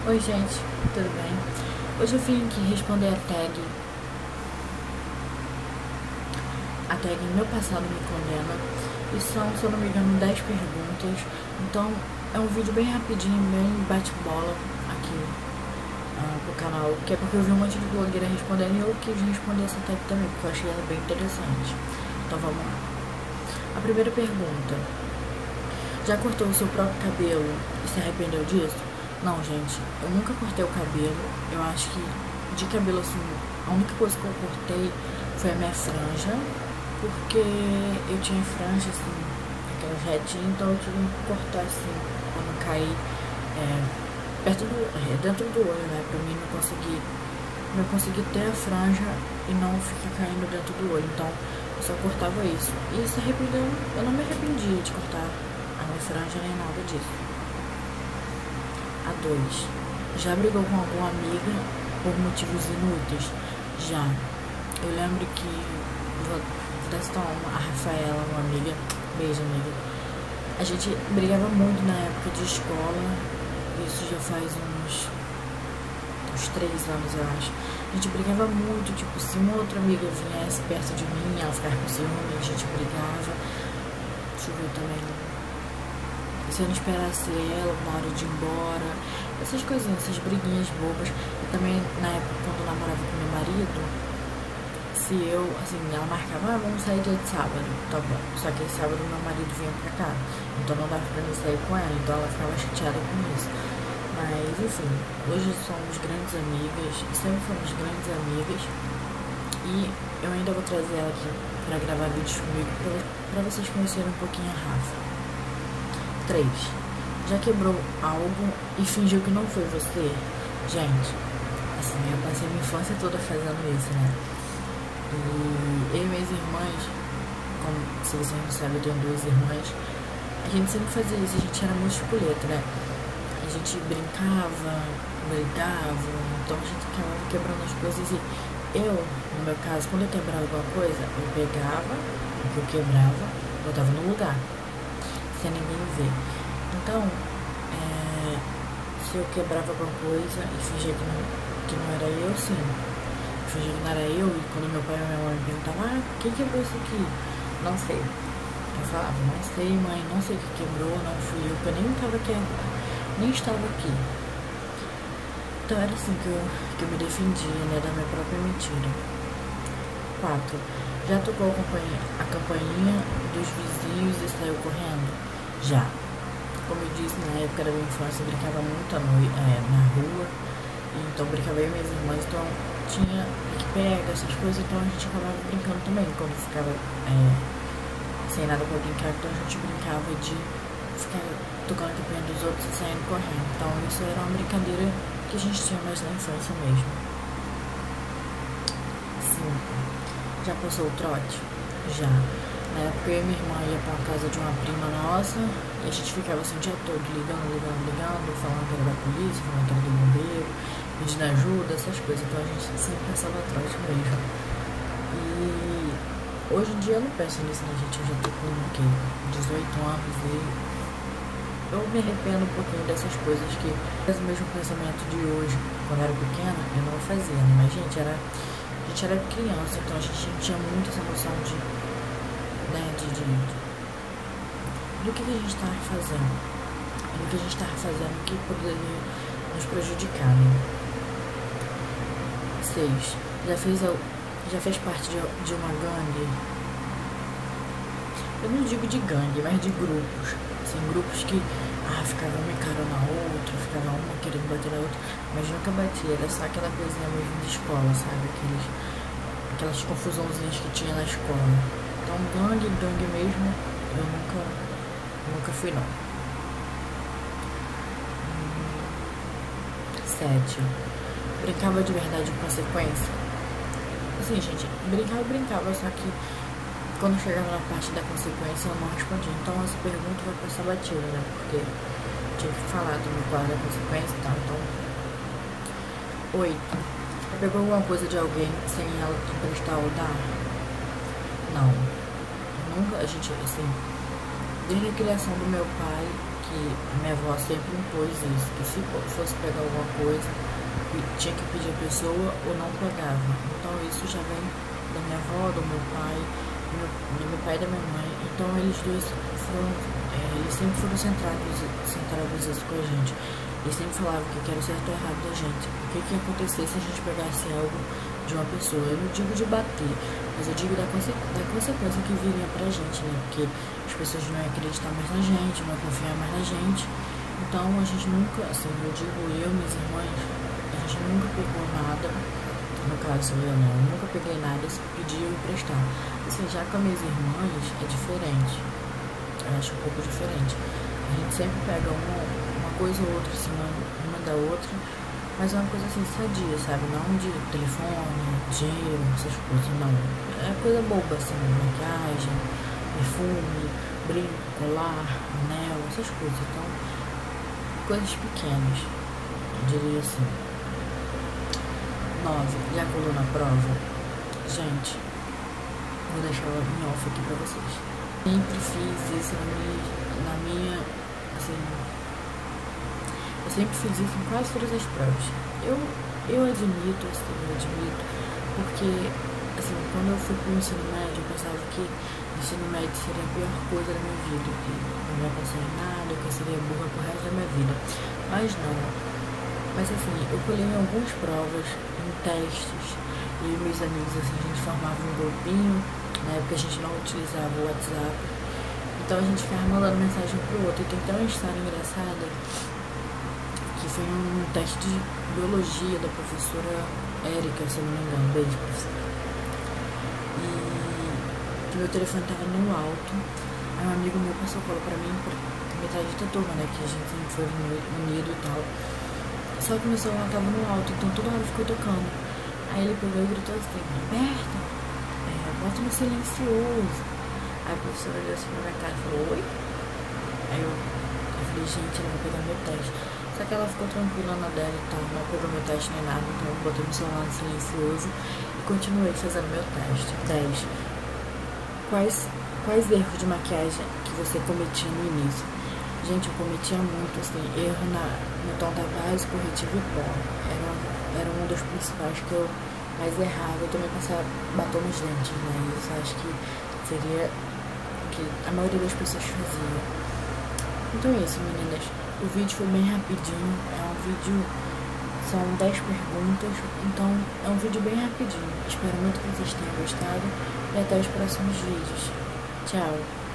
Oi gente, tudo bem? Hoje eu vim aqui responder a tag Meu Passado Me Condena. E são, se eu não me engano, 10 perguntas. Então é um vídeo bem rapidinho, bem bate-bola aqui pro canal, que é porque eu vi um monte de blogueira respondendo e eu quis responder essa tag também, porque eu achei ela bem interessante. Então vamos lá. A primeira pergunta: já cortou o seu próprio cabelo e se arrependeu disso? Não, gente, eu nunca cortei o cabelo. Eu acho que de cabelo assim, a única coisa que eu cortei foi a minha franja, porque eu tinha franja assim, aquela retinha, então eu tive que cortar assim, pra não cair dentro do olho, né? Pra mim não conseguir ter a franja e não ficar caindo dentro do olho. Então eu só cortava isso. E se arrependeu, eu não me arrependia de cortar a minha franja nem nada disso. A 2. Já brigou com alguma amiga por motivos inúteis? Já. Eu lembro que, vou dar uma, a Rafaela, uma amiga, beijo amiga, a gente brigava muito na época de escola, isso já faz uns 3 anos, eu acho. A gente brigava muito, tipo, se uma outra amiga viesse perto de mim, ela ficava com ciúme, a gente brigava. Choveu também. Se eu não esperasse ela na hora de ir embora, essas coisinhas, essas briguinhas bobas. E também na época quando eu namorava com meu marido, se eu, assim, ela marcava, vamos sair dia de sábado, tá bom. Só que esse sábado meu marido vinha pra cá, então não dava pra mim sair com ela, então ela ficava chateada com isso. Mas enfim, hoje somos grandes amigas, sempre fomos grandes amigas. E eu ainda vou trazer ela aqui pra gravar vídeos comigo, pra vocês conhecerem um pouquinho a Rafa. 3. Já quebrou algo e fingiu que não foi você? Gente, assim, eu passei minha infância toda fazendo isso, né? E eu e minhas irmãs, como se vocês não sabem, eu tenho 2 irmãs, a gente sempre fazia isso, a gente era muito espoleta, né? A gente brincava, brigava, então a gente acabava quebrando as coisas e eu, no meu caso, quando eu quebrava alguma coisa, eu pegava o que eu quebrava, botava no lugar, sem ninguém ver. Então, se eu quebrava alguma coisa e fingia que não era eu, sim. Fingia que não era eu, e quando meu pai e minha mãe me perguntavam, quem quebrou isso aqui? Não sei. Eu falava, não sei, mãe, não sei o que quebrou, não fui eu, porque eu nem estava aqui. Então era assim que eu me defendia, né, da minha própria mentira. 4. Já tocou a campainha dos vizinhos e saiu correndo? Já. Como eu disse, na época da minha infância eu brincava muito à noite, na rua. Então brincava eu e minhas irmãs, então tinha pique-pega, essas coisas, então a gente acabava brincando também. Quando ficava sem nada pra brincar, então a gente brincava de ficar tocando a campainha dos outros e saindo correndo. Então isso era uma brincadeira que a gente tinha mais na infância mesmo. 5. Já passou o trote? Já. Na época eu e minha irmã ia pra casa de uma prima nossa e a gente ficava assim o dia todo ligando, falando que era da polícia, falando que era do bombeiro, pedindo ajuda, essas coisas. Então a gente sempre passava trote mesmo. E hoje em dia eu não penso nisso, né, gente? Eu já tô com 18 anos e eu me arrependo um pouquinho dessas coisas que faz o mesmo pensamento de hoje. Quando eu era pequena, eu não fazia, né? Mas, gente, a gente era criança, então a gente não tinha muito essa noção do que a gente estava fazendo. Do que a gente estava fazendo que poderia nos prejudicar, né? 6. Já fez parte de uma gangue? Eu não digo de gangue, mas de grupos. Assim, grupos que ficavam uma encarando a outra, ficava uma querendo bater na outra, mas nunca batia, era só aquela coisinha mesmo de escola, sabe? Aquelas confusãozinhas que tinha na escola. Então gangue mesmo, eu nunca fui não. 7. Brincava de verdade com consequência? Assim, gente, brincava, só que quando chegava na parte da consequência eu não respondia. Então essa pergunta vai passar batida, né? Porque tinha que falar do meu quadro da consequência e tal. Então. 8. Já pegou alguma coisa de alguém sem ela te emprestar ou dar? Não. Nunca, a gente, assim, desde a criação do meu pai, que a minha avó sempre impôs isso, que se fosse pegar alguma coisa, tinha que pedir a pessoa ou não pegava. Então isso já vem da minha avó, do meu pai, do meu pai e da minha mãe. Então eles dois foram, eles sempre foram centrados isso com a gente. Eles sempre falavam o que era o certo ou errado da gente. O que ia acontecer se a gente pegasse algo de uma pessoa. Eu não digo de bater, mas eu digo da consequência que viria pra gente, né? Porque as pessoas não iam acreditar mais na gente, não iam confiar mais na gente. Então a gente nunca, assim, eu digo eu, minhas irmãs, a gente nunca pegou nada. No caso, eu não, eu nunca peguei nada se pediu emprestar. Assim, já com as minhas irmãs é diferente. Eu acho um pouco diferente. A gente sempre pega uma coisa ou outra, assim, uma da outra, mas é uma coisa assim, sadia, sabe? Não de telefone, dinheiro, essas coisas, não. É coisa boba, assim, maquiagem, perfume, brinco, colar, anel, essas coisas. Então, coisas pequenas, eu diria assim. 9. Já colou na prova? Gente, vou deixar ela em off aqui pra vocês. Sempre fiz isso na minha assim, eu sempre fiz isso em quase todas as provas. Eu admito, porque, assim, quando eu fui pro ensino médio, eu pensava que o ensino médio seria a pior coisa da minha vida, que não ia passar em nada, que eu seria burra pro resto da minha vida. Mas não. Mas, assim, eu colhei em algumas provas, em testes, e meus amigos, assim, a gente formava um grupinho, na época a gente não utilizava o WhatsApp, então a gente ficava mandando mensagem pro outro. E tem até uma história engraçada, que foi um teste de biologia da professora Érica, se eu não me engano, beijo, professora. E que meu telefone tava no alto, aí um amigo meu passou cola pra mim, pra metade da turma, né, que a gente sempre foi unido e tal. Só que meu celular tava no alto, então toda hora ficou tocando. Aí ele pegou e gritou assim: Roberta, bota no silencioso. Aí a professora olhou assim pra minha cara e falou: oi? Aí eu falei: gente, ela vai pegar meu teste. Só que ela ficou tranquila na dela e tal, não pegou meu teste nem nada, então eu botei meu celular no silencioso e continuei fazendo meu teste. 10. Quais erros de maquiagem que você cometia no início? Gente, eu cometia muito, assim, erro no tom da base, corretivo e pó. Era um dos principais que eu mais errava. Eu também passava batom nos dentes, né? Isso acho que seria o que a maioria das pessoas fazia. Então é isso, meninas. O vídeo foi bem rapidinho. São 10 perguntas. Então é um vídeo bem rapidinho. Espero muito que vocês tenham gostado. E até os próximos vídeos. Tchau!